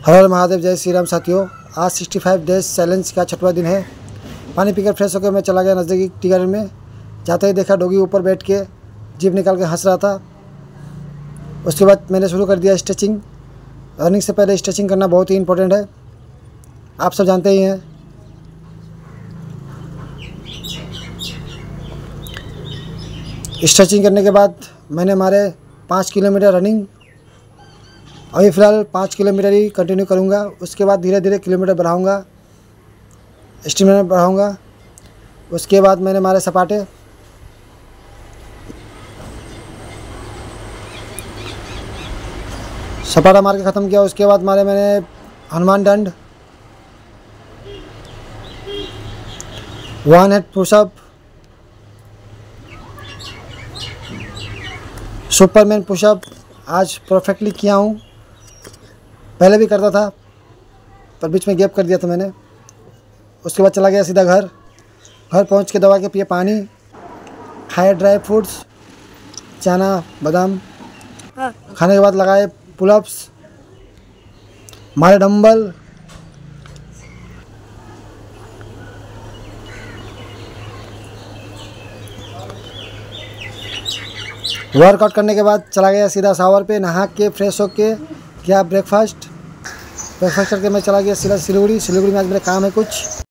हर हर महादेव, जय श्री राम। साथियों, आज 65 डेज चैलेंज का 6वां दिन है। पानी पीकर फ्रेश होकर मैं चला गया नज़दीकी टी गार्डन में। जाते ही देखा डॉगी ऊपर बैठ के जीभ निकाल के हंस रहा था। उसके बाद मैंने शुरू कर दिया स्ट्रेचिंग। रनिंग से पहले स्ट्रेचिंग करना बहुत ही इम्पोर्टेंट है, आप सब जानते ही हैं। स्ट्रेचिंग करने के बाद मैंने मारे 5 किलोमीटर रनिंग। अभी फ़िलहाल 5 किलोमीटर ही कंटिन्यू करूँगा। उसके बाद धीरे धीरे किलोमीटर बढ़ाऊँगा, स्टेमिना बढ़ाऊँगा। उसके बाद मैंने मारे सपाटे। सपाटा मार के ख़त्म किया। उसके बाद मारे मैंने हनुमान दंड, 1 हेड पुशअप, सुपरमैन पुशअप। आज परफेक्टली किया हूँ। पहले भी करता था पर बीच में गैप कर दिया था मैंने। उसके बाद चला गया सीधा घर पहुँच के दबा के पिए पानी, खाए ड्राई फ्रूट्स, चना बादाम। खाने के बाद लगाए पुलअप्स, मारे डंबल। वर्कआउट करने के बाद चला गया सीधा शावर पे, नहा के फ्रेश होके किया ब्रेकफास्ट करके मैं चला गया सीधा सिलीगुड़ी में। आज मेरा काम है कुछ।